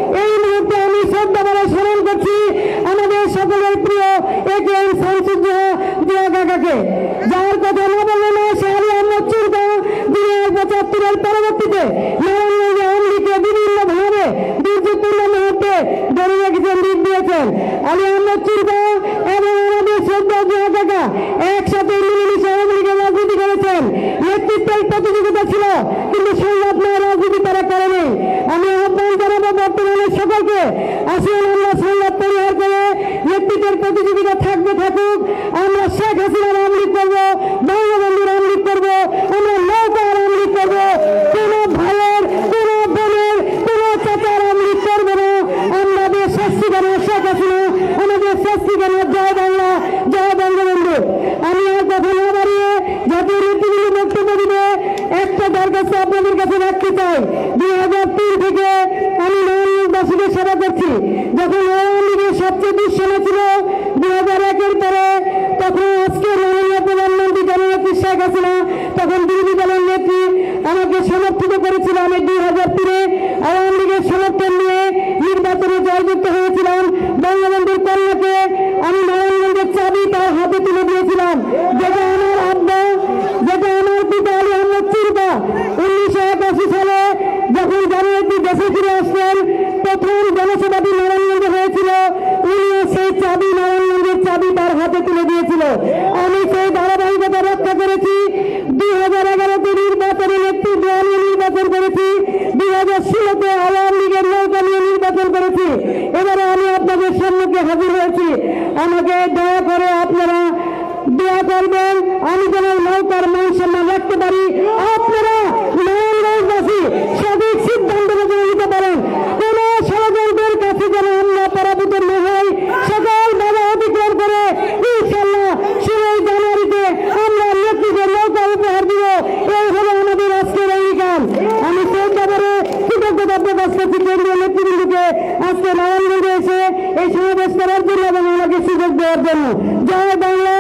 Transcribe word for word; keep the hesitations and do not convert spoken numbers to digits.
এই মুহূর্তে আমি শ্রদ্ধা ভরে স্মরণ করছি আমাদের সকলের প্রিয় এ কে এম শামসুজ্জোহা কাকাকে, যার কথা না বললে না সে আলী আহমদ চুরকা দুই হাজার পঁচাত্তরের পরবর্তীতে নারায়ণগঞ্জে আওয়ামী লীগকে বিভিন্নভাবে দুর্যোগপূর্ণ মুহূর্তে ধরে রেখেছেন, দিক দিয়েছেন। আলী আহমদ চুরকা এবং আমাদের শ্রদ্ধা কাকা একসাথে মিলেমিশে আওয়ামী লীগের রাজনীতি করেছেন। নেতৃত্বের প্রতিযোগিতা ছিল, কিন্তু সংলাপময় রাজনীতি তারা করেনি। আমি আহ্বান জানাবো বর্তমানে সকলকে, আসুন আমরা সংলাপ পরিহার করে নেতৃত্বের প্রতিযোগিতা থাকবে থাকুক, আমরা শেখ হাসিনার আওয়ামী লীগ করবো, বঙ্গবন্ধুর আওয়ামী লীগ করবো, আমরা নৌকার আওয়ামী লীগ করবো, কোন ভাইয়ের কোন বোনের কোন চাচার আওয়ামী লীগ করবো না। আমাদের সস্তিকানা শেখ হাসিনা, আমাদের সস্তিকানা জয় বাংলা, জয় বঙ্গবন্ধু। আমি আর কথা না বাড়িয়ে জাতীয় নেতৃবৃন্দ বক্তব্য দিবে একটা দরখাস্ত আপনাদের কাছে রাখতে চাই। দুই হাজার তিন থেকে আমি নারায়ণগঞ্জবাসীকে সেবা করছি। যখন আওয়ামী লীগের সবচেয়ে দুঃসময় ছিল দুই হাজার একের পরে, তখন আজকে মাননীয় প্রধানমন্ত্রী জননেত্রী শেখ হাসিনা, তখন বিরোধী দলের নেত্রী আমাকে সমর্থিত করেছিল। আমি দুই হাজার তিনে আওয়ামী লীগের সমর্থন নিয়ে নির্বাচনে জয়যুক্ত হয়েছিলাম। বঙ্গবন্ধুর কন্যাকে আমি নারায়ণগঞ্জের চাবি তার হাতে তুলে দিয়েছিলাম, যেটা আমার আব্বা, যেটা আমার পিতা আলী আহমদ চুরকা উনিশশো একাশি সালে যখন জননেত্রী দেশে ফিরে আসলেন, প্রথম জনসভাটি নারায়ণগঞ্জে হয়েছিল, উনিও সেই চাবি নারায়ণগঞ্জের চাবি তার হাতে তুলে দিয়েছিল। আমি সেই ধারাবাহিকতা রক্ষা করেছি। দুই হাজার এগারোতে নির্বাচনে নেতৃত্ব নিয়ে নির্বাচন করেছি, দুই হাজার ষোলোতে আওয়ামী লীগের নৌকা নিয়ে নির্বাচন করেছি। এবারে আমি আপনাদের সম্মুখে হাজির হয়েছি। আমাকে দয়া করে আপনারা দোয়া করবেন, আমি যেন নৌকার মান সম্মান রাখতে পারি। আপনারা নারায়ণগঞ্জবাসী সঠিক সিদ্ধান্ত যেন নিতে পারেন, কোন ষড়যন্ত্রের কাছে যেন আমরা পরাভূত না হই। সকল বাধা অতিক্রম করে ইনশাল্লাহ ষোলোই জানুয়ারিতে আমরা নেতৃত্বের নৌকা উপহার দিব। এই হলো আমাদের আজকের অঙ্গীকার। আমি শ্রদ্ধা করে কৃতজ্ঞতা প্রকাশ করছি কেন্দ্রীয় নেতৃবৃন্দকে আজকে নারায়ণগঞ্জে এসে এই সমাবেশ করার জন্য এবং আমাকে সুযোগ দেওয়ার জন্য। জয় বাংলা,